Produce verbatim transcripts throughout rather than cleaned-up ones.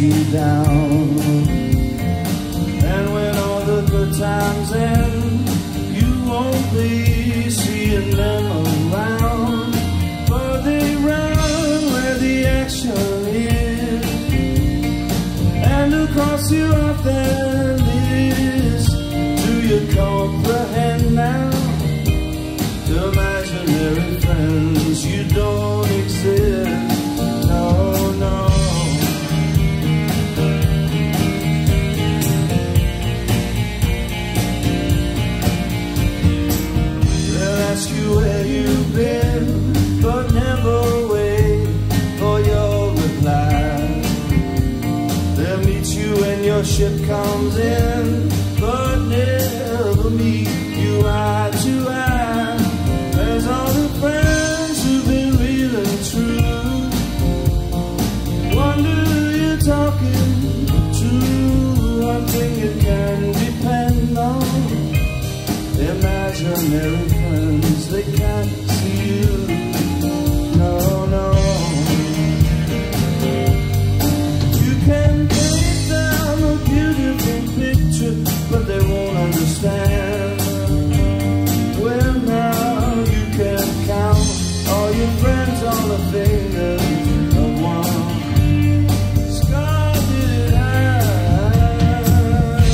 down. And when all the good times end, you won't be seeing them around, for they run where the action is, and across Europe there is. Do you comprehend now? Imaginary friends, you don't exist. No, no. They'll ask you where you've been, but never wait for your reply. They'll meet you when your ship comes in, but never meet you eye to eye. There's all the friends who've been real and true. Wonder who you're talking to. One thing you can depend on: imaginary friends, they can't see you. No, no. You can paint down a beautiful picture, but they won't understand. Well, now you can count all your friends on the fingers of one scarlet hand.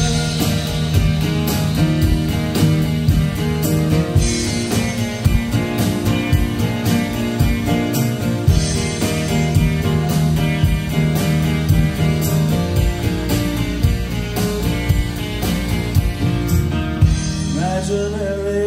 Imaginary